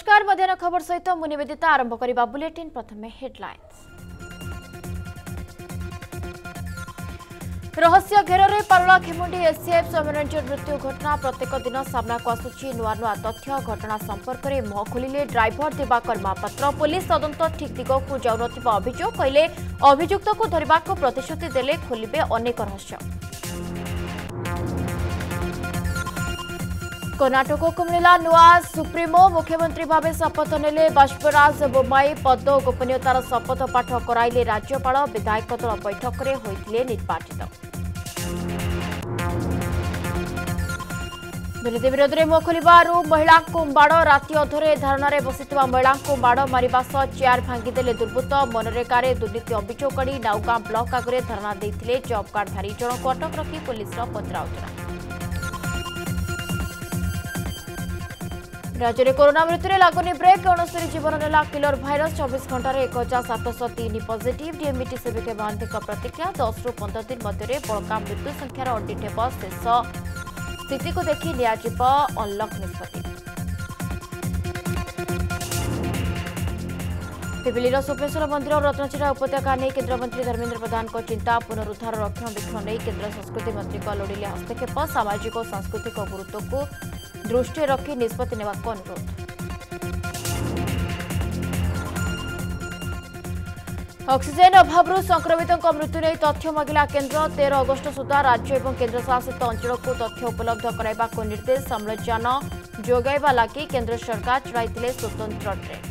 नमस्कार मध्याह्न खबर सहित मु निवेदिता आरंभ करबा बुलेटिन प्रथमे हेडलाइंस। रहस्य घेर पारला खेमुंडी एसीएफ सौम्यरंजन मृत्यु घटना प्रत्येक दिन सामना को आसुची नुआ नुआ तथ्य घटना संपर्क में मुह खोलिले ड्राइवर दिवाकर महापात्र पुलिस तदंत ठीक दिग को जाउनथिबा अभियोग कहले अभियुक्त को धरबा को प्रतिश्रुति देले खोलिबे अनेक रहस्य। कर्नाटक को मिला नुआ सुप्रीमो मुख्यमंत्री भाव शपथ नेले बाष्पराज बोम्माई पद और गोपनीयतार शपथ पाठ कराइले राज्यपाल विधायक दल बैठक में होइतिले निर्वाचित। दुर्नीति विरोध में मुह खोलू महिला को माड़ राति अधरे धारणा बसिथिबा महिला को माड़ मारिबा सह चेयर भांगीदेले दुर्बृत्त मनरेगा दुर्नीति अभियोग करी नाउगां ब्लॉक आगे धारणा देइथिले जॉब कार्डधारी जनक अटक रखी पुलिस पचराउचरा। राज्य में कोरोना मृत्यु लगुनि ब्रेक 69 जीवन नेला किलर भाइरस 24 घंटे 1703 पॉजिटिव डीएमईटी सेविके महांती प्रतिक्रिया 10 ରୁ 15 दिन मध्य बड़का मृत्यु संख्यार ऑडिट हेब शेष स्थिति को देखि लियाजिब अनलक निष्पत्ति। पिपिलीर सोपेश्वर मंदिर और रत्नचिरा उपत्यका नहीं केन्द्रमंत्री धर्मेन्द्र प्रधान को चिंता पुनरुद्धार रक्षणाबेक्षण नहीं केन्द्र संस्कृति मंत्री लोड़िले हस्तक्षेप सामाजिक और सांस्कृतिक गुरुत्व को दृष्टि रखी निष्पत्ति नेबा अनुरोध। ऑक्सीजन अभाव संक्रमितों मृत्यु नहीं तथ्य मागिला केन्द्र 13 अगस्ट सुधा राज्य और केन्द्र शासित अंचल को तथ्य उपलब्ध कराइबा को निर्देश अम्लजान जोगाइबा लागि केन्द्र सरकार चलाइतिले स्वतंत्र ट्रेन।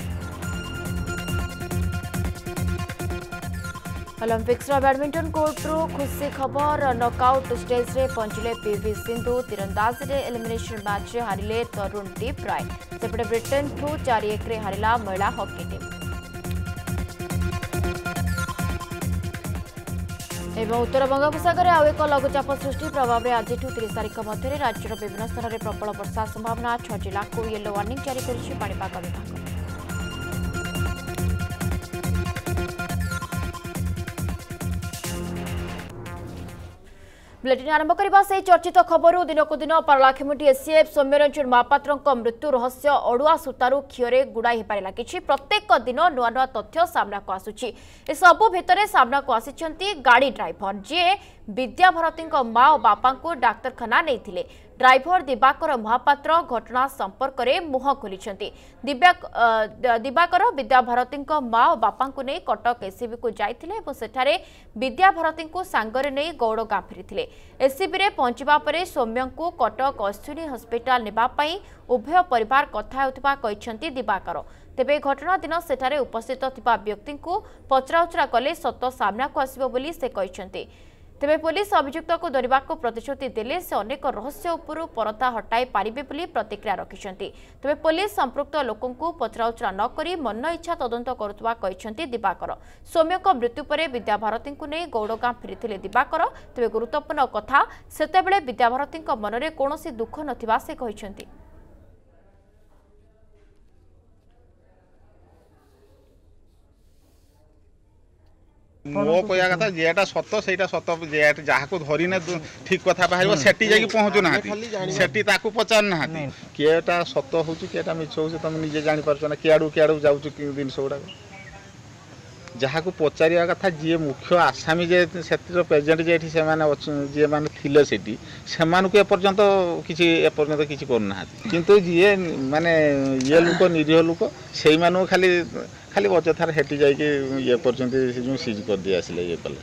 ओलंपिक्स बैडमिंटन कोर्टरू खुशी खबर नॉकआउट स्टेज रे पहुंचले पीवी सिंधु तीरंदाजी रे एलिमिनेशन मैच रे हारिले तरुण दीप राय सेपटे ब्रिटेन ठू 4-1 रे हारिला महिला हॉकी टीम। एवं उत्तर बंगोपसागर आउ एक लघुचाप सृष्टि प्रभाव में आज 30 तारिख मध्य राज्यर विभिन्न स्थान में प्रबल वर्षा संभावना 6 जिला को येलो वार्निंग जारी करिछि पाणीपाग विभाग। बुलेटिन आरंभ करबा से चर्चित खबर दिन को दिन पारलाखेमुंडी एसीएफ सौम्यरंजन महापात्र मृत्यु रहस्य अड़ुआ सूतारू क्षीरे गुड़ाई हेबारे लागिछि। प्रत्येक दिन नुआ नुआ तथ्य सामना को आसुछि। ए सबु भितरे सामना को आसिछंती गाड़ी ड्राइवर जे विद्याभारती माँ और बापा को डाक्तरखाना नहीं ड्राइवर दिवाकर महापात्र घटना संपर्क में मुह खोलिछंती। दिवाकर विद्याभारती माँ और बापा को नहीं कटक एसीबी को जाइथिले और सेठारे विद्याभारती को सांगरे नहीं गौड़ गाँ फेरी एसीबी रे पहुंचवा परे सौम्य को कटक अश्विनी हस्पिटाल नेबा पई उभय परिवार कथा होतिबा कहिसंती दिवाकर। तेबे घटना दिन सेठारे उपस्थित थिबा व्यक्ति को पचराउचरा कले सत सामना को आसिबो बोली से कहिसंती। तेबे पुलिस अभियुक्त को धरबा को प्रतिश्रुति देले से अनेक रहस्य उपरु परता हटाई पारिबे बोली प्रतिक्रिया रखिसंती। तेबे पुलिस संपृक्त लोकों को पचराउचरा न करी मन इच्छा तदंत करुवा कहिसंती दिवाकर। सौम्य मृत्यु पर विद्याभारती को नहीं गौड़गाँ फेरी दिवाकर। तेबे गुरुत्वपूर्ण कथा सेतेबेले विद्याभारती मनरे कौनसी दुख नथिबा से कहिसंती। मो कहया कथा जेटा सत सेटा सत जहाँ को धरने ठीक कथा बाहर सेठी जाकि पहुँचु ना सेठी ताकू पचार ना किएटा सत हो किएटा मिछ हो तुम निजे जानी पारछ ना किआडू किआडू जाऊ जिनस गुड़ा जहाँ को पचारिया कथा जी मुख्य आसामी जे प्रेजेंट जे से जी मैंने थिले सेठी से एपर्यंत किसी करना किंतु जी माने ये लोक निरीह लोक से खाली खाली अजथार हेटी जाइए ये जो सीज कर दिया ये कले।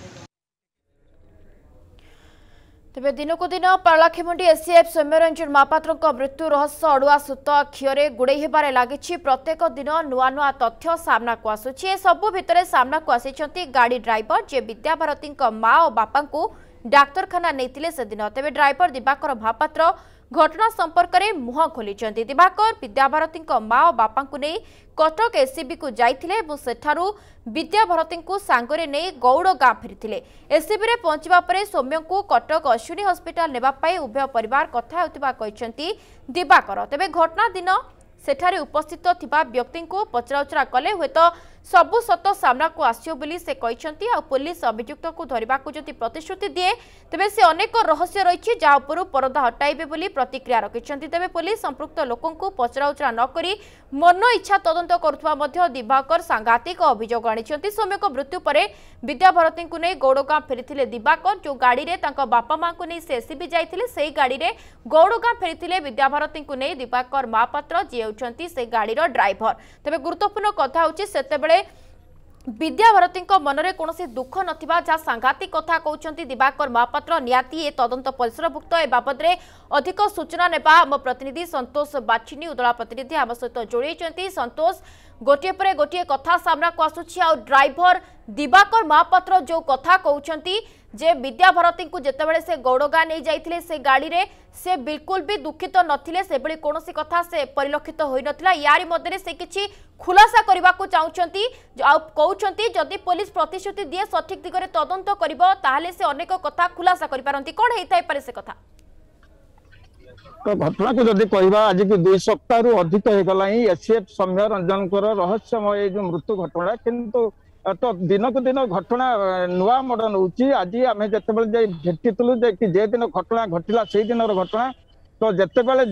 तेबे दिन को दिन पारलाखेमुंडी एसीएफ सौम्यरंजन महापात्र मृत्यु रहस्य अड़ुआ सूत क्षीरे गुड़े हेबारे लागिछि। प्रत्येक दिन नुआ नुआ तथ्य सामना को आसुछि। सबु भितरे सामना को आसिछंती गाड़ी ड्राइवर जे विद्याभारती माँ और बापा को डाक्तरखाना नहीं से दिन। तेबे ड्राइवर दिवाकर महापात्र घटना संपर्क में मुह खोलिछंती। दिवाकर विद्याभारती माँ और बापा को नहीं कटक एसीबी को जाइथिले और सेठारु विद्याभारती को सांगरे नहीं गौड़ गाँ फेरी एसीबी रे पहुंचवा परे सौम्य को कटक अश्विनी हस्पिटाल नेबा पई उभय परिवार कथा होतिबा कहिसंती दिवाकर। तेबे घटना दिन सेठारे उपस्थित थिबा व्यक्ति को पचराउचरा कले हुए तो सबु सत सामना को आसियो बोली से कहते आ पुलिस अभियुक्त को धरने को जदि प्रतिश्रुति दिए तेबे से अनेक रहस्य रही जहाँ उपर परदा हटाइबे बोली प्रतिक्रिया रखिंट तेबे पुलिस संपृक्त लोकों को पचराउचरा नक मन इच्छा तदंत करुवा दिवाकर सांघातिक अभियोग आनी सौम्य मृत्यु पर विद्याभारती को नहीं गौड़गाँ फेरी दिवाकर जो गाड़ी में बापा माँ को नहीं से एससीबी जाइए से गाड़ी में गौड़गाँ फेरी विद्याभारती को नहीं दिवाकर महापात्र जी होती से गाड़ी ड्राइवर तेज गुरुत्वपूर्ण कथा होची सेतेबेले विद्याभारती मनरे कौन दुख नथिबा जहाँ सांघातिक कथा कहते दिवाकर महापात्र नियाती ए तदंत परिसरभुक्त ए बाबद अधिक सूचना नेबा आम प्रतिनिधि संतोष बाछिनी उदला प्रतिनिधि आम सहित जोड़ी संतोष गोटे पर गोटे कथा सामना को आसुछि आ ड्राइवर दिवाकर महापात्र जो कथा कहते जे विद्याभारती को जितेबाला से गौड़गाँ नहीं जाइए से गाड़ी रे से बिल्कुल भी दुखित नथिले से बड़ी कौन कथा से परिलक्षित होई नथिला यारी मध्य से किछि खुलासा करबा को चाहउछंती कहउछंती जदि पुलिस प्रतिश्रुति दिए सठिक दिगरे तदंत करिवो ताहाले से अनेक कथा खुलासा करि पारंती कोन हेइथाय पारे से कथा तो घटना को जदि कहबा आज की 2 सप्ताह रु अधिक हे गला ही एसएफ सौम्य रंजन रहस्यमय जो मृत्यु घटना किंतु तो दिन को दिन घटना नुआ मॉडर्न होची आज आम जिते भेटिलु जे दिन घटना घटला से दिन घटना तो जितेबाला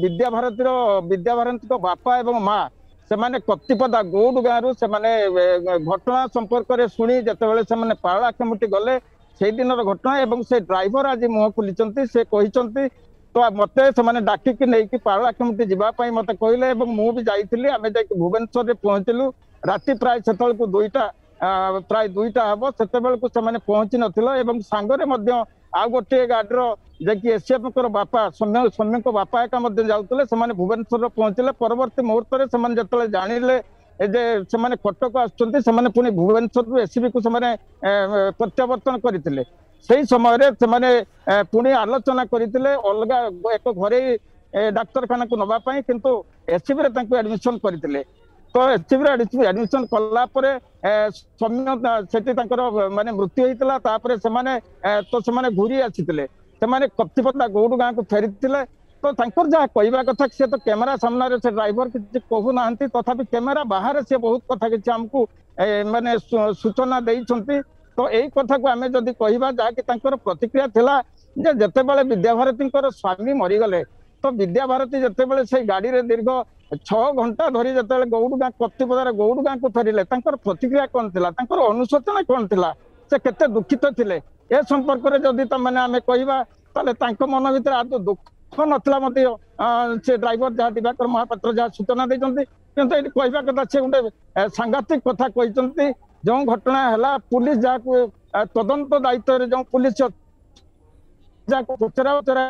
विद्याभारती बापा एवं माँ से माने कत्तिपदा गौड़ गाँव से घटना संपर्क में शुणी जितेबाला से पाला केमुटी गले से दिन घटना एवं से ड्राइवर आज मुह खोली से कहते तो मत से डाकिकी नहीं पाला केमुटी जावाई मत कहले मुझे जाइली आम जा भुवनेश्वर में पहुँचलु राति प्राय से 2टा प्राय 2टा हम से पहुंची नथिलो सांगरे आ गोटे गाड़ी जे एसएफ बापा सौम्य बापा एका जाऊले से भुवनेश्वर पहुंचले परवर्ती मुहूर्त में जो जानिले जे कटक आसुँच पुणी भुवनेश्वर एससीबी को प्रत्यावर्तन करते से समय पुणी आलोचना करते अलग एक घरे डाक्तरखाना को नवापाई किंतु एससीबी एडमिशन करते तो एससीबी एडमिशन कला सौम्य से माने मृत्यु होता तो से घूरी आसी कत्तिपदा गौड़ गाँव को फेरी तो जहाँ कहवा कथा सी तो कैमेरा सामने से ड्राइवर किसी कहूना तथापि कैमेरा बाहर से बहुत कथा किसी आमको माने सूचना देइछंती तो यही कथा को आम जदि कहवा जहाँकि प्रतिक्रिया थिला जे जेतेबेले विद्याभारती स्वामी मरीगले तो विद्याभारती जितेबाला से गाड़ी में दीर्घ 6 घंटा धरी जो गौड़ गाँ कत्तिपदार गौड़ गाँ को फेरिले प्रतिक्रिया कौन थी अनुशोचना कौन थी से केते दुखित थिले ए संपर्क में जदि तमाने आमे कहबा ताले मन भीतर आदौ दुख नथिला मते से ड्राइवर जहाँ दिवाकर महापात्र जहाँ सूचना देइछंती किंतु ये कहबा कथा से गोटे सांघातिक कथा कहते जो घटना है पुलिस जहाँ तदंत दायित्व जो पुलिस जहाँ पचरा उचरा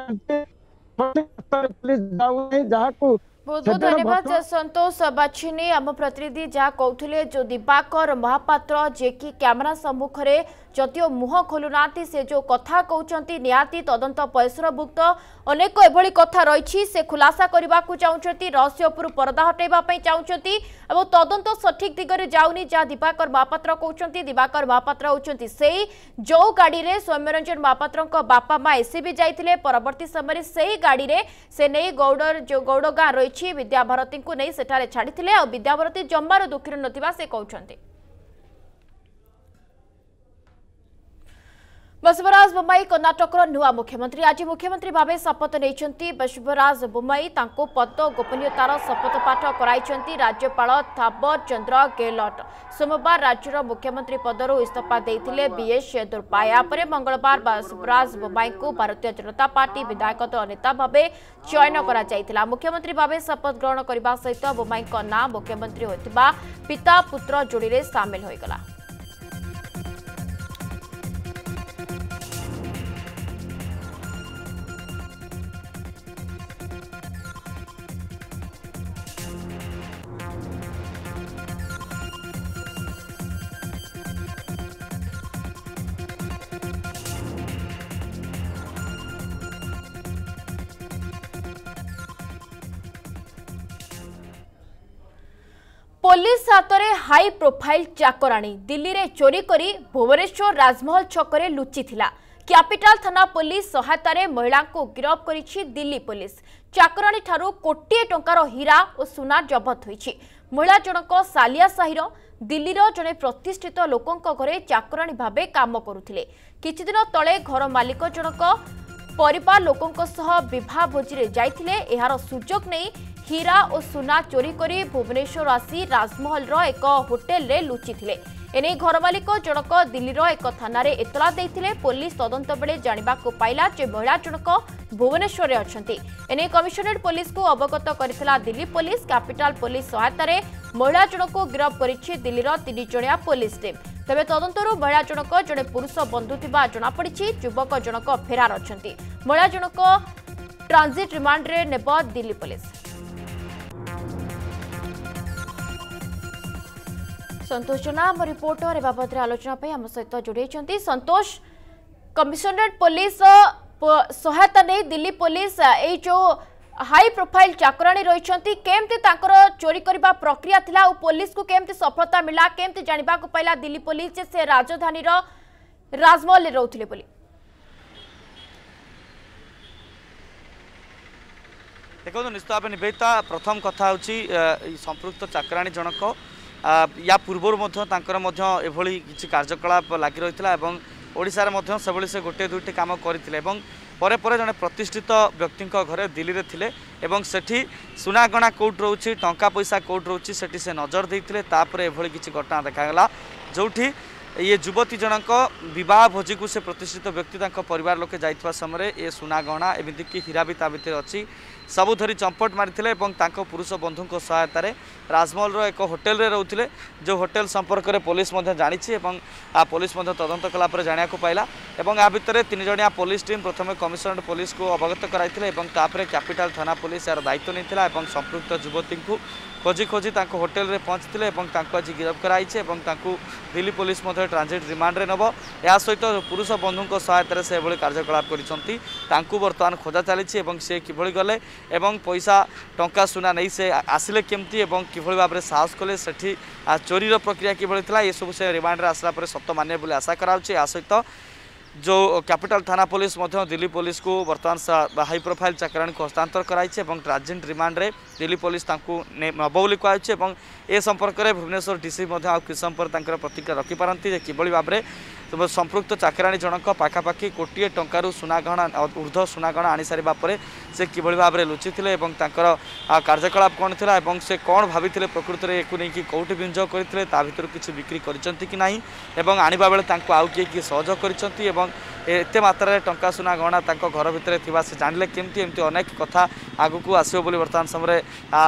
पुलिस जाऊ जहाँ बहुत बहुत धन्यवाद संतोष बाछिनी आम प्रतिनिधि जहाँ कहते जो दिवाकर महापात्र जे कि कैमेरा सम्मुख में जदिओ मुह खोलुना से जो कथा कहते निहाती तदंत परिसरभुक्त अनेक एभली कथा रही से खुलासा करने को चाहते रहस्य उपर परदा हटाइवाई चाहते और तदंत सठिक दिगरे जाऊनी जहाँ दिवाकर महापात्र कहते दिवाकर महापात्र होती से जो गाड़ी में सौम्यरंजन महापात्र बापा माँ एससीबी जाइए परवर्ती समय से गाड़ी में से नहीं गौड़ गाँ रही विद्याभारती को नहीं सेठारे छाड़ी आ विद्याभारती जमार दुखी नथिबा से कहते बसवराज बोम्मई कर्णाटकर नुआ मुख्यमंत्री आज मुख्यमंत्री भाव शपथ नहीं बसवराज बोम्मई पद गोपनीयतार शपथ पाठ कराई राज्यपाल थावर चंद्र गेहलोत सोमवार राज्यर मुख्यमंत्री पदर इस्तीफा देते बीएस येदुरप्पा पर मंगलवार बसवराज बोम्मई को भारतीय जनता पार्टी विधायक दल नेता भाव चयन कर मुख्यमंत्री भाव शपथ ग्रहण करने सहित बोम्मई ना मुख्यमंत्री होता पिता पुत्र जोड़ी में सामिल होगला। पुलिस हाथ में हाई प्रोफाइल चाकराणी दिल्ली रे चोरी करी भुवनेश्वर राजमहल छकरे लुचि थिला। कैपिटल थाना पुलिस सहायता रे महिला को गिरफ्त करिछि दिल्ली पुलिस। चाकराणी ठारू कोटिए टंकार हीरा और सुना जबत होइछि। महिला जनक सालिया साहिर दिल्लीर जड़े प्रतिष्ठित लोकों घरे चाकराणी भावे काम करुथिले। किछि दिन तले घर मालिक जनक परिवार लोकों सह विवाह भोजी जाइथिले। एहार सुजोग नहीं हीरा और सुना चोरी करी भुवनेश्वर आसी राजमहल एक होटेल रे लुचिथिले। एने घर मालिक जनक दिल्लीर एक थाना रे एतला देइथिले। पुलिस तदंत बेले जानिबा को पाइला जे महिला जनक भुवनेश्वर रे अछंती। एने कमिशनरेट पुलिस को अवगत करथिला दिल्ली पुलिस। कैपिटल पुलिस सहायता रे महिला जनक को गिरफ्त करिछि दिल्लीर 3 जणिया पुलिस टीम। तेबे तदंतरु महिला जनक जड़े पुरुष बंधु थिबा जणा पड़िछि। युवक जनक फेरार अछंती। महिला जनक ट्रांजिट रिमांड रे नेब दिल्ली पुलिस। संतोष जेना आम रिपोर्टर ए बाबद आलोचना आम सहित जोड़ी। संतोष, कमिशनरेट पुलिस सहायता नहीं दिल्ली पुलिस ये जो हाई प्रोफाइल चाकराणी रही केमती चोरी करने प्रक्रिया थिला और पुलिस को केमती सफलता मिला केमती जानिबा को पाइला दिल्ली पुलिस से राजधानी राजमहल रे रहउथिले बोली? देखो निश्चित भाव निवेदिता प्रथम कथा हूँ संपृक्त चाकराणी जनक या पूर्वर एभली किसी कार्यकलाप लगी रही ओडिशा रे से गोटे दुईटी काम करते परे परे जड़े प्रतिष्ठित व्यक्ति घरे दिल्ली रे थिले एवं सेठी सुनागणा कोर्ट रोचे टंका पैसा कोर्ट रोचे सेठी से नजर देते एभली किसी घटना देखागला जोठी ये युवती जनक विवाह भोजी को से प्रतिष्ठित व्यक्ति परिवार लोके जाइथवा समय ये सुनागहना एमतीक हीरा भी ता भीतर अच्छी सबू धरी चंपट मारी पुरुष बंधु सहायतार राजमहल एक होटेल रे रोते जो होटेल संपर्क में पुलिस जानी पुलिस तदंत कलापर जाना पाइला या भितर 3 जणिया पुलिस टीम प्रथम कमिशनरेट पुलिस को अवगत कराई कैपिटल थाना पुलिस यार दायित्व नहीं संपृक्त युवती को खोजी खोजी होटेल रे पहुँचते आज गिरफ्त कराई दिल्ली पुलिस ट्रांजिट रिमांड रे नब या सहित पुरुष बंधु सहायतार से एभली कार्यकलाप कर बर्तमान खोजा चली से किभली गले एवं पैसा टंका सुना नहीं से आसिले केमती एवं किभली भाव में साहस कले सेठी चोरीर प्रक्रिया किभली थिला ये सब से रिमांड रे आसला परे सत्य मान्य बोली आशा कराउछि। या सहित जो कैपिटल थाना पुलिस दिल्ली पुलिस को बर्तमान हाई प्रोफाइल चाकराणी को हस्तांतर कराई ट्रांजिट रिमांड रे दिल्ली पुलिस नब बोली कहुच्छे ए संपर्क में भुवनेश्वर डीसी किस समय प्रतिक्रिया रखिपारती किभली भाव में संपृक्त चाकराणी जनक पाखापाखि कोटिए टंकार सुनागहना ऊर्ध्व सुनागहना आनी सारा पर से किभली भाव में लुचि थे कार्यकलाप कौन था से कौन भाभी प्रकृत में एक नहीं कौटी विनियोग करते भर किसी बिक्री कर आने बेले आउ किए सहयोग कर एते मात्रा टंका सुना गहना घर भितर थिबा से जानले केमती एमती अनेक कथा आगु को आसियो बोली वर्तमान समय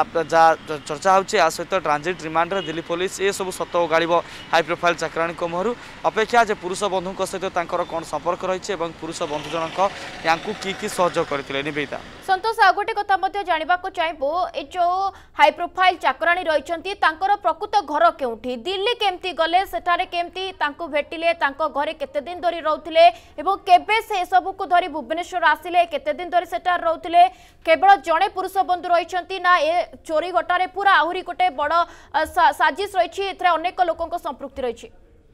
चर्चा होची। आ सहित ट्रांजिट रिमांड रे दिल्ली पुलिस ये सब सत गाड़ब हाई प्रोफाइल चाकराणी को महरु अपेक्षा जे पुरुष बंधु सहित कौन संपर्क रही पुरुष बंधु जनक या कि सहयोग करते निवेदिता। संतोष आ गोटे कथा जानवा चाहबो ए जो हाई प्रोफाइल चाकराणी रही प्रकृत घर केउठी दिल्ली केमती गले सेठारे केमती तांको भेटिले घरे केते दिन धरी रहउथिले एवं केबे से सबू को धरी भुवनेश्वर आसिले केते दिन धरी सेटार रहउथिले केवल जड़े पुरुष बंधु रही ना ए चोरी घटारे पूरा आहुरी गोटे बड़ साजिश रही अनेक लोकों संपृक्ति रही?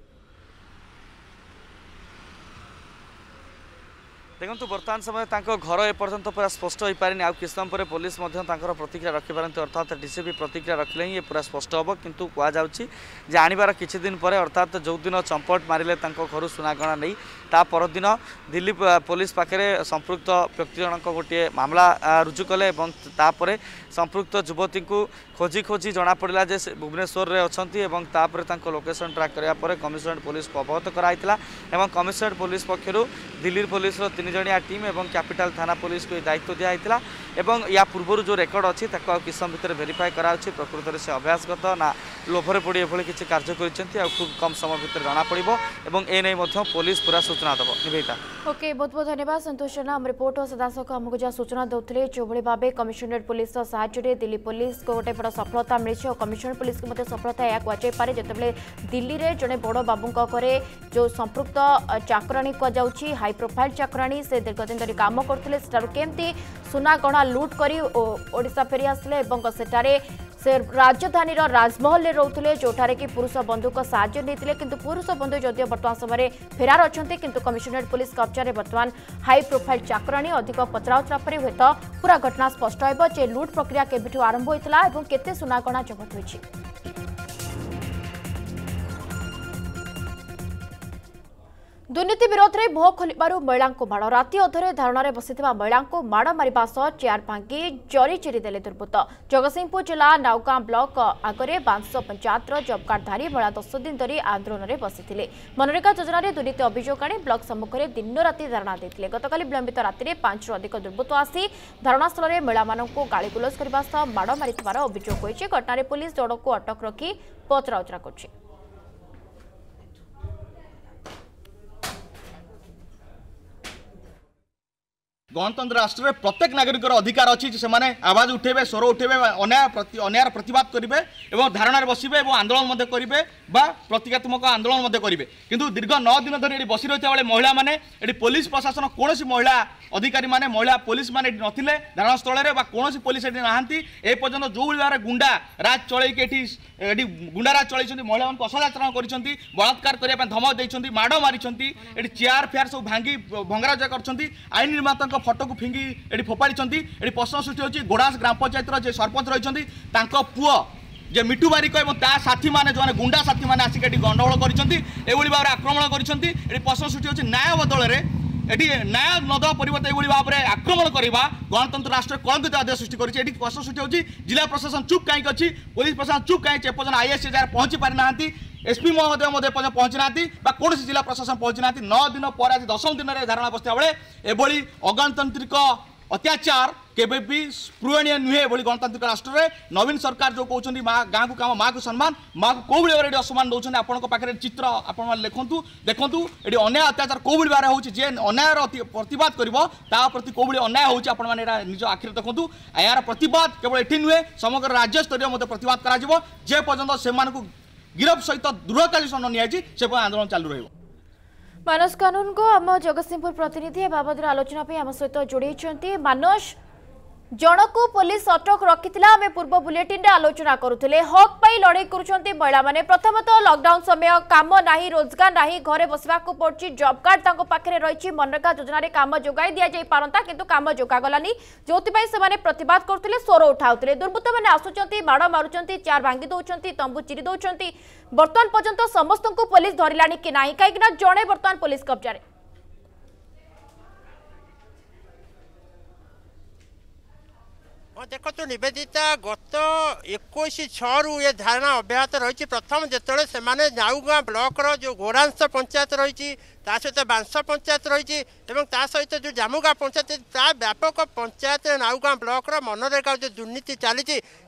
देखो बर्तमान समय घर एपर्यंत पूरा स्पष्ट हो पारे आ किस समय पुलिस प्रतिक्रिया रखिपारती अर्थात डीसी भी प्रतिक्रिया रखिले ये पूरा स्पष्ट हम किंतु कहुच्छी आनबार किछि दिन पर अर्थात जो दिन चंपट मारे घर सुनागणा नहीं ता परदिन दिल्ली पुलिस पाखे संपृक्त व्यक्ति जनक गोटे मामला रुजु कले संपृक्त युवती को खोजी खोजी जना पड़ा जे भुवनेश्वर में अच्छा लोकेशन ट्रैक कराया कमिशनरेट पुलिस को अवगत कराई कमिशनरेट पुलिस पक्षर दिल्ली पुलिस 3 जणिया टीम और कैपिटल थाना पुलिस को दायित्व दिया या पूर्व जो रेकर्ड अच्छी किस समय भितर वेरीफाई कराउछि प्रकृत में से अभ्यासगत ना लोभरे पड़ी एभली किसी कार्य कर खूब कम समय भितर जना पड़ो एने पुलिस पूरा सूचना देव। निवेदिता ओके बहुत बहुत धन्यवाद संतोष जेना आम रिपोर्टर सदाशक आमको जहाँ सूचना देते जो भाव कमिशनरेट पुलिस साहाय्य दिल्ली पुलिस को गोटे बड़ सफलता मिली और कमिशनरेट पुलिस को सफलता यह कहुपे जितेबाला दिल्ली में जड़े बड़ बाबू घरे जो संपृक्त चाकराणी कहुच्छी हाई प्रोफाइल चाकराणी से दीर्घ दिन धरी काम करते केमती सुना गहना लुट कर ओडिशा फेरी आसले सेठारे से राजधानी राजमहल में रोते जोठारे कि पुरुष बंधु को साहाय्य नहीं किंतु पुरुष बंधु जदिव बर्तमान समय फेरार अच्छा किंतु कमिशनरेट पुलिस कब्जा बर्तमान हाई प्रोफाइल चाकराणी अधिक पचराउचरा पर हुए तो पूरा घटना स्पष्ट हो लुट प्रक्रिया केबेठू आरंभ होता और केते सुनागहना जबत होइछि। दुर्नीति विरोध में मुह खोलू महिला माड़ राति अधरे धारणा बसी महिला माड़ मारिबा सह चेयर भांगी जरी चिरी देले दुर्बृत्त। जगतसिंहपुर जिला नाउगां ब्लॉक आगे बांस पंचायत जबकार्डधारी महिला 10 दिन धरी आंदोलन में बसी मनरेगा योजना दुर्नीति अभियोग आनी ब्लॉक सम्मुखें दिन राति धारणा देते। गतकाली विलंबित राति 5 अधिक दुर्बृत्त आसी धारणास्थल में महिला गाड़ीगुलज करने सह माड़ मारिथिबार अभियोग होइछि। घटना पुलिस जणक को अटक रखी पचराउचरा करछि। गणतंत्र राष्ट्र में प्रत्येक नागरिक अधिकार अच्छी से आवाज उठेबे स्वर उठेबे अन्याय प्रतिवाद करेंगे और धारणा बसबे और आंदोलन करेंगे प्रतीकात्मक आंदोलन करेंगे किंतु दीर्घ 9 दिन धरी बसी रही बेले महिला मैंने पुलिस प्रशासन कौन महिला अधिकारी माने महिला पुलिस माने नथिले धारणा स्थल में कौन पुलिस नहांती एपर्यंत जो भाव गुंडा राज चलैकि गुंडा राज चलती महिला असदाचरण कर बलात्कार करने धमक देते माड़ मारी चेयर फेयर सब भांगी भंगारुजा कर आईन निर्माता फटो को फिंगी ये फोपाड़ी प्रश्न सृष्टि होती गोड़ास ग्राम पंचायत जे सरपंच रही पुओ जे मिठू बारिक और साथी मैंने जो गुंडा साथी मैंने आसिक गंडगोल कर भाव आक्रमण कर प्रश्न सृष्टि होती न्याय बदल में ये न्याय नदा परिवर्तन ये भाव में आक्रमण करवा गणतंत्र राष्ट्र कलंकित आदेश सृष्टि कर प्रश्न सृष्टि होती जिला प्रशासन चुप कहीं अच्छी पुलिस प्रशासन चुप कहीं एपर्तन आईएएस पहुंची पारि ना एसपी महोदय पहुंची ना कौन जिला प्रशासन पहुंची ना 9 दिन पर आज 10 दिन में धारणा बसता बेले एभली अगणतांत्रिक अत्याचार केबे भी स्पृहणीय नुहे एभली गणतांत्रिक राष्ट्र में नवीन सरकार जो कहते गाँ को काम माँ को सम्मान माँ को कौ भाव में असम्मान दौरान आपण पाखे चित्र आपण लिखु देखूँ ये अन्याय अत्याचार कौ भाव में होची जे अन्यायर प्रतिवाद करती कौ भाई अन्याय होची आपण मैंने निज आखिर देखूँ यार प्रतिवाद केवल ये नुहे समग्र राज्य स्तरीय प्रतिवाद कर पर्यटन से गिरफ सहित दृढ़कालीन नियाजी से आंदोलन चालू रही। मानस कानून को आम जगतसिंहपुर प्रतिनिधि बाबद आलोचना आम सहित जोड़ी मानस जन को पुलिस अटक रखी आम पूर्व बुलेटिन रे आलोचना करुले हक पाई लड़ाई करुछंती महिला माने प्रथमतः लॉकडाउन समय काम नाही रोजगार नाही घरे बसवा को पड़छि जॉब कार्ड तांको पाखरे रहिछि मनरेगा योजना रे काम जोगाई दिया जाई पारंता किंतु काम जोगा गलानी जोति पई से माने प्रतिवाद करथुले स्वर उठाउथुले दुर्बृत्त माने आसुचंती माड़ मारुचंती चार भांगी दउचंती तंबू चिरी दउचंती वर्तमान पर्यंत समस्त को पुलिस धरिलानी कि नाही काईकिना जणे वर्तमान पुलिस कब्जा रे देखो निवेदिता गत 21/6 ये धारणा अब्याहत रही। प्रथम जिते से नाउगां ब्लॉक जो घोड़ांश पंचायत रही सहित बांस पंचायत रही सहित जो जामुगां पंचायत प्राय व्यापक पंचायत नाउगां ब्लॉक मनरेगा जो दुर्नीति चली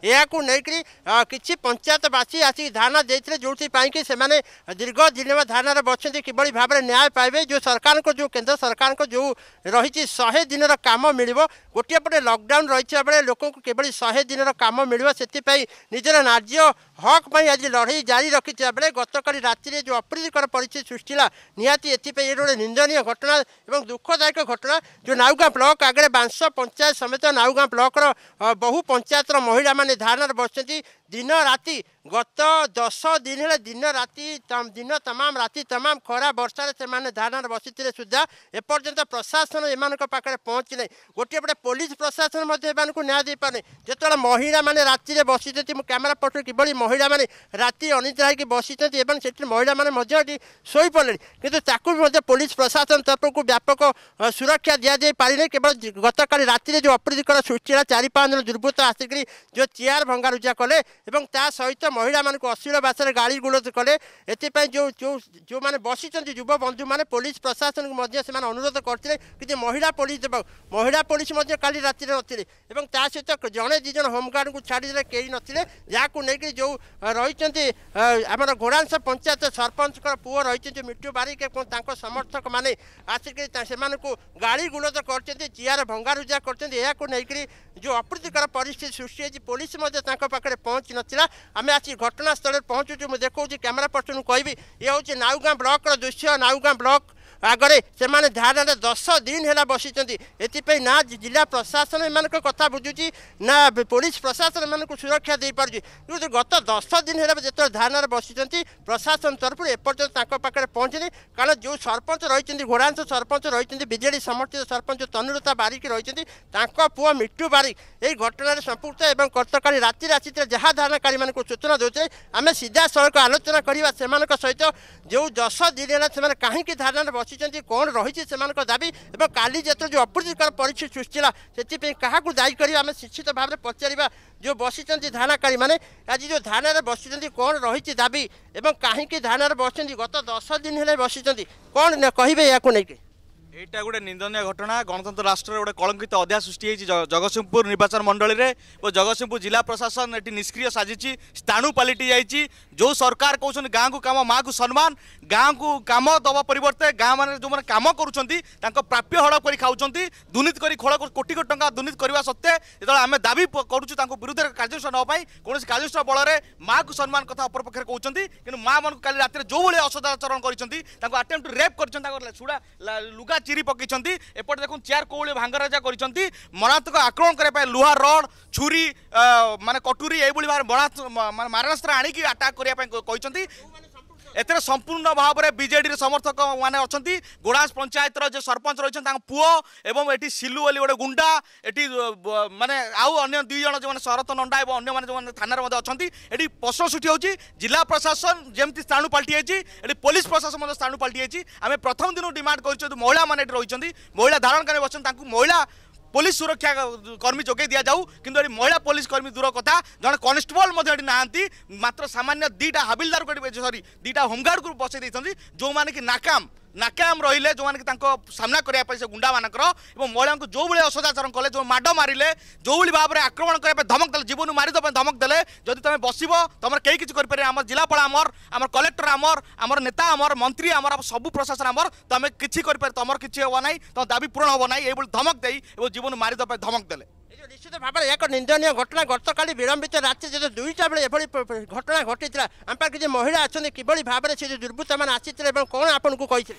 कि पंचायतवासी आसिक धारणा देते जो कि से दीर्घ दिन धारणा बच्चे कि भाव में न्याय पाइबे जो सरकार को जो केंद्र सरकार को जो रही 100 दिन काम मिल गोटे पटे लॉकडाउन रही बेले लोक को केवल 100 दिन काम मिल से निजर न्याय हक पर आज लड़ाई जारी रखी बेले गतकाली राति जो अप्रीतिकर परिस्थिति सृष्टि निहाती ये गोटे निंदनीय घटना और दुखदायक घटना जो नाउगां ब्लॉक आगे बांस पंचायत समेत नाउगां ब्लॉक बहु पंचायत महिला माने धारणा बसती दिन राति गत 10 दिन है दिन राति दिन तमाम राति तमाम खरा वर्षा से धारणा बसी सुधा एपर्यंत प्रशासन एम पाखे पहुँची ना गोटे पटे पुलिस प्रशासन न्याय दे पारे जो महिला माने राति बसी कैमेरा पटू कि महिला माने राति अनिद्रा होकर बसी महिला माने शोई पड़े कि पुलिस प्रशासन तरफ को व्यापक सुरक्षा दि जाए पारे केवल गतकाली राति जो अप्रीतिकर सृष्टि 4-5 जन दुर्बृत्त आसिक जो चेयर भंगारुजा कले सहित महिला मान अश्लील भाषा गाड़ी गुलज कले एपाई जो जो जो मैंने बसी युव बंधु मैंने पुलिस प्रशासन को अनुरोध करते कि महिला पुलिस काली राति नी सहित जड़े 2 जन होमगार्ड को छाड़ी कई नथिले जहाँ नहीं जो रही आम घोड़ांश पंचायत सरपंच पुओ रही मिट्टू बारिक समर्थक मैंने आसिक गाड़ी गुलज कर चेयर भंगारुजा कर जो अप्रीतिकर परिस्थिति सृष्टि पुलिस पाखे पहुँची नाला आम आसी घटनास्थल पहुँचुचु मुझे देखा कैमेरा पर्सन कहि ये हूँ नाउगां ब्लॉक दृश्य नाउगां ब्लॉक आगे से धारणा 10 दिन है बसी ना जिला प्रशासन एम कथा बुझुची ना पुलिस प्रशासन एम सुरक्षा दे पार्टी गत 10 दिन है जो धारणा बसी प्रशासन तरफ एपर्यंत पाखे पहुँचनी कारण जो सरपंच रही घोड़ांश सरपंच रही बीजेडी समर्थित सरपंच तनुलता बारिक रही पुओ मिट्टू बारिक यही घटन संपुक्त और गतकाली राति आसी जहाँ धारणाकारी को सूचना देते आम सीधा सड़क आलोचना करवा सहित जो 10 दिन है कहीं धारणा बस बसी कौन रही दाबी और काली जो जो अप्रीतिकर परिस्थिति सृष्टि है क्या दायी कर निश्चित भाव में पचार जो बसी धानाकारी मैंने आज जो धान बसी कौन रही दाबी और कहीं धान बस गत 10 दिन है बसी कौन कहे या এইটা গোটে নিন্দনীয় ঘটনা গণতন্ত্র রাষ্ট্রের গোটে কলঙ্কিত অধ্যায় সৃষ্টি হয়েছে জগতসিংহপুর নির্বাচন মন্ডলীরে ও জগতসিংহপুর জেলা প্রশাসন এটি নিষ্ক্রিয় সাজিছি স্থাণু পালিটি যাইছি যে সরকার কৌন গাঁ কু কাম মা কু সম্মান গাঁ কু কাম দেওয়া পরিবর্তে গাঁ মানে যে কাম করুচ্ছেন তাঁর প্রাপ্য হড়প করে খাওয়ান দুর্নীতি করে খোল কোটি কোটি টাকা দুর্নীতি করা সত্ত্বে যেত আমি দাবি করুছু তাঁর বিরুদ্ধে କାର୍ଯ୍ୟାନୁଷ୍ଠାନ ନେବା কৌশি କାର୍ଯ୍ୟାନୁଷ୍ଠାନ বলরে মা কু সম্মান কথা অপরপক্ষে কৌন কিন্তু মা মান কালি রাতে যেভাবে অসদাচরণ করেছেন তাঁর আটেম্প টু রেপ করেছেন ছুড়া লুগা চিরি পকাইছেন এপটে দেখুন চেয়ার কৌড়ি ভাঙ্গরাজা করেছেন মরণাত্মক আক্রমণ করা লুহা রড ছুরি মানে কটুরি এইভাবে ভাবে মারଣାস্ତ୍ର আনিকি আটাক করা କହିଛନ୍ତି এতে সম্পূর্ণ ভাবে বিজেডি সমর্থক মানে অনেক গোড়াস পঞ্চায়েतर যে সরপঞ্চ রয়েছেন তাঁর পুয় এবং এটি সিলু বলে গোটে গুন্ডা এটি মানে আউ অন্য 2 জন যে শরত নন্ডা এবং অন্য মানে যে থানার মধ্যে অনেক এটি প্রশ্ন সৃষ্টি হচ্ছে জেলা প্রশাসন যেমতি স্থাণু পাল্টি যাই এটি পুলিশ প্রশাসন মধ্যে স্থাণু পাল্টি যাই আমি প্রথম দিন ডিমান্ড করছি মহিলা মানে এটি রয়েছেন মহিলা ধারণকারী বসছেন তাঁর মহিলা पुलिस सुरक्षा कर्मी जोगे दि जाऊ कि महिला पुलिस कर्मी दूर कथा जन कनेस्टेबल ना मात्र सामान्य 2टा हाबिलदार को सरी 2टा होमगार्ड को बसई देते जो मैंने कि नाकाम रहिले जो मैंने सामना करने से गुंडा मानकर महिला को जो भाई असदाचरण कले जो माड मारे जो भाव में आक्रमण करने धमक दे जीवन मारिदे धमक देले जदि तुम बस तुम कहीं किसी करें आम जिलापाल आमर कलेक्टर आमर नेता आमर मंत्री आमर सब प्रशासन आमर तुम किसी कर तुम किसी हम ना तुम दाबी पूरण हम ना ये धमक दे जीवन मारिदे धमक देले निश्चित भाव में एक निंदनीय घटना गत काली विलंबित रात जो 2टा बेले घटना घटी आम पाखे किसी महिला अच्छा कि भाव में से दुर्बृत्त मैंने आसी कौन आपन को कही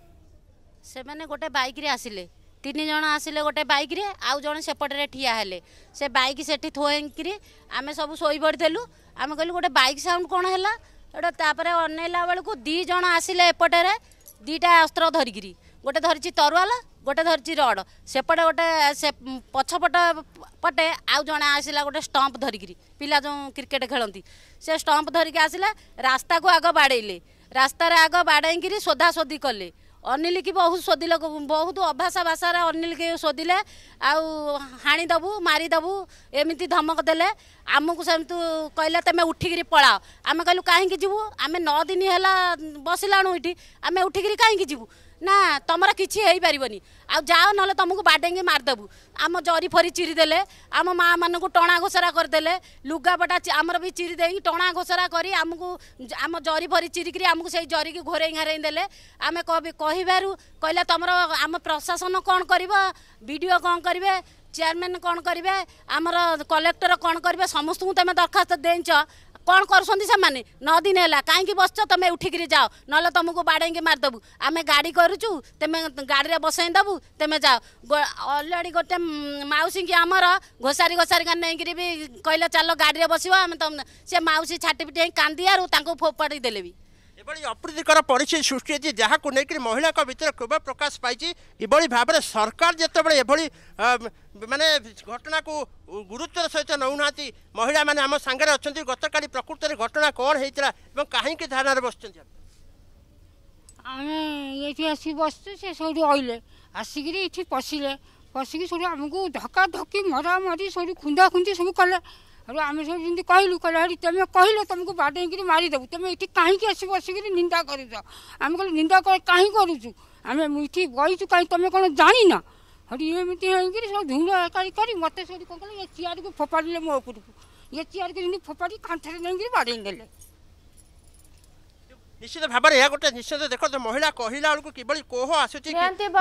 से मैंने गोटे बाइक रे आसिले 3 जन आसिले गोटे बाइक रे आउ जन सेपटे ठिया हेले से बाइक सेठी थोइकरी आमे सब सोई पड़देलु आमे कहलु गोटे बाइक साउंड कौन है तापर अनेला बेलू 2 जन आसिले एपटे 2टा अस्त्र धरिकी गोटे धरी तरुआल गोटे धरी रड सेपटे गोटे से पछपट पटे आउ जड़े आसला गोटे स्टंप धरिकी पिला जो क्रिकेट खेलती से स्टंप धरिकी आसला रास्ता को आग बाड़े रास्तार आग बाड़े सोधा सोधी कले अनिल की बहुत शोधिले बहुत अभाषा भाषार अनिल की शोधिले आउ हाणीदेबू मारिदेबू एमती धमक देले आमको सेमती कहले तुम उठिकी पलाओ आम कहलु कहीं जीवु आम 9 दिन है बसलाणु ये आम उठिकी कहीं जीवु ना तुम किसी हो पारनि आ जाओ ना तुमको बाडेंगे मारदेबू आम जरी फरी चिरीदेले आम माँ मान टणा घोषरा करदे लुगापटा आमर भी चिरीदे टणा घोषरा करी आमको आम जरी फरी चिरिकी आमको से जरी की घोरे घारे देले आम कहबारू कहले तुम आम प्रशासन कौन कर बीडीओ कौन करेंगे चेयरमैन कौन करेंगे आमर कलेक्टर कौन करेंगे समस्त को तुम दरखास्त देच कौन कर 9 दिन है कहीं बस तुम उठिकी जाओ ना तुमको बाड़े मारदेबू आम गाड़ी करुचु तुम गाड़ी बसई देबू तुम जाओ अलरेडी गोटे मौसी की आमर घोषारी घोषारी नहीं भी कहले चलो गाड़ी बस तुम से मौसी छाटी पिटी कांदियारू फोपाड़ी देले भी एभली अप्रीतिकर परिस्थिति सृष्टि होती जहाँ को लेकर महिला भितर क्षोभ प्रकाश पाई इभली भाव में सरकार जितेबाला एभली माने घटना को गुरुत्वर सहित नौना महिला मैंने आम सांगे अच्छा गत काली प्रकृत में घटना कौन होता कहीं धारण बस आम ये आसी बसु से सब आइले आसिक पशिले पशिकी सब आमको धक्का धक्की मरा मरी सब खुंदा खुंदी सब कले आम सब जमी कहलु कहले तुम कहले तुमको बाड़े मारिदेबू तुम ये कहीं आस बसिक निंदा कर आम कह निंदा कहीं करुचु आम ये बहीचु कहीं तुम कौन जानी ना हटी एमती होकर सब धूमकारी कर मत सब कौन कल ये चेयर को फोपाड़े मो उपरको ये चेयर को फोपाड़ी कांठे नहीं बाड़े देले निश्चित भाव में गोटे निश्चित देख महिला कहला बेलू कि कोह आसूची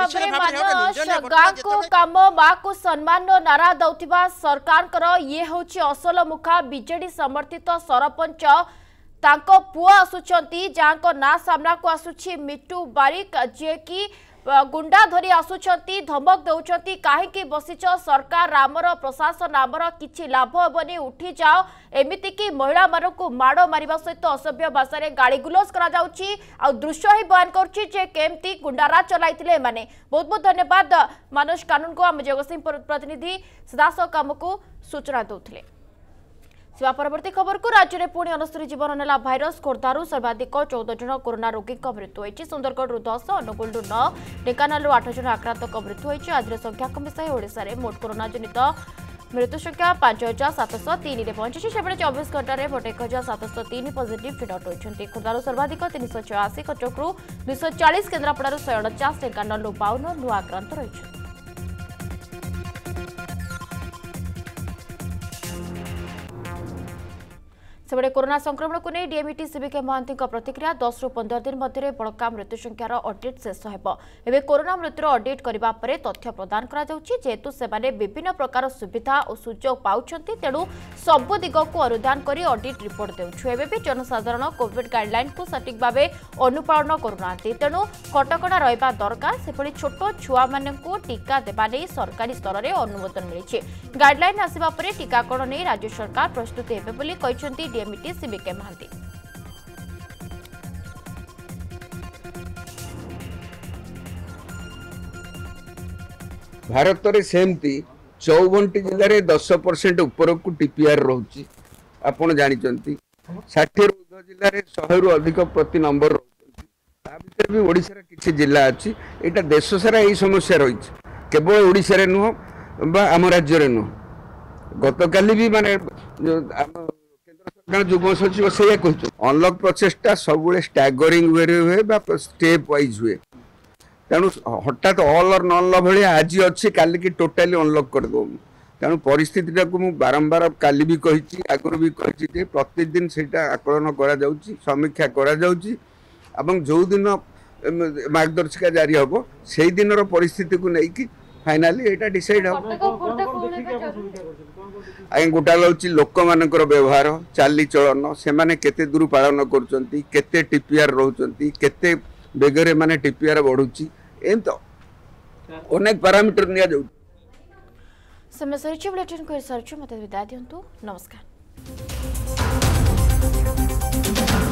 काम माँ को सम्मान नारा दौथिबा सरकार ये होची असल मुखा बीजेडी समर्थित सरपंच तांको पुआ आसुचंती जहाँ ना सामना को आसुची मिट्टू बारिक जे की गुंडा धरी आसुचंती धमक दौचंती काहेकि बसिच सरकार आमर प्रशासन आमर किछि लाभ हेबनी उठी जाओ एमिति की महिला मानकु माड़ मारिबा सहित असभ्य भाषा गाड़ी गुलस करा जाउची आ दृश्य ही बयान करछि जे केमती गुंडाराज चलाइतिले माने। बहुत बहुत धन्यवाद मनोज कानून को आम जगतसिंहपुर प्रतिनिधि सदासो कामको सूचना दौथिले। परवर्ती खबर को राज्य में पुणी 69 जीवन नेला भाइरस खोर्धारू सर्वाधिक 14 जन कोरोना रोगी मृत्यु होती। सुंदरगढ़ 10, अनुगुल 9, ढेंकानाल 8 जन आक्रांत मृत्यु होती। आज संख्या मिसाई ओडिशा रे मोट कोरोना जनित मृत्यु संख्या 5703 रे पहुंची। सेबळे 24 घंटा रे 1703 पॉजिटिव चिन्हट होती। खोर्धारू सर्वाधिक 386, कटकरू 240, केन्द्रापड़ारू 149, ढेंकानाल 52 नुआ आक्रांत रही। सेबड़े कोरोना संक्रमण को नहीं डीएमईटी सीबीके महांती प्रतिक्रिया 10 ରୁ 15 दिन मध्य बड़का मृत्यु संख्यार अपडेट शेष होबे। कोरोना मृत्युर अपडेट करबा परे तथ्य प्रदान करा जाउछि जेतु सेमाने विभिन्न प्रकार सुविधा और सुजोग पाउछंती तेणु सब दिग को अनुधान करी ऑडिट रिपोर्ट देउछु। एबे भी जनसाधारण कोविड गाइडलाइन को सटीक भाबे अनुपालन करूनांती तेणु कटकणा रहबा दरकार। सेपरि छोट छुआ माननकु टीका देबा नै सरकारी स्तर रे अनुमोदन मिलिछि। गाइडलाइन आसीबा परे टीकाकरण नै राज्य सरकार प्रस्तुत हेबे बोली कहिसंती डीएमईटी सीबीके महांती। भारत में सेमती 54 जिले में 10% ऊपर को टीपीआर रोची आपण जानते 60 जिले में 100 रु अधिक प्रति नंबर रोचे भी ओडिशा रे किछि जिला अछि। एटा देश सारा यही समस्या रही केवल ओडिशा रे नुह बा आम राज्य रे नुह। गतकाली भी माने केंद्र युग्म सचिव से अनलक प्रचेषा सब स्टागरिंग वे हुए बा स्टेप वाइज हुए तेणु हठात ऑल और नॉन भाई आज अच्छी काली की टोटाली अनलक कर दो। तेणु परिस्थिति को मुझे बारंबार काली भी कही आगुरी भी कही प्रतिदिन से आकलन करा समीक्षा करा जो दिन मार्गदर्शिका जारी हम से दिन परिस्थिति को लेकिन फाइनाली एटा डिसाइड हम आगे गोटा हूँ लोक मान व्यवहार चाली चलन से माने केते दूर पालन करुँच केते टीपीआर रोचंती केते बेगरे माने टीपीआर बढ़ुची एम तो अनेक पैरामीटर निया जाउ। समय सरिछि बुलेटिन को रिसर्च मते विदा दियंतु। नमस्कार।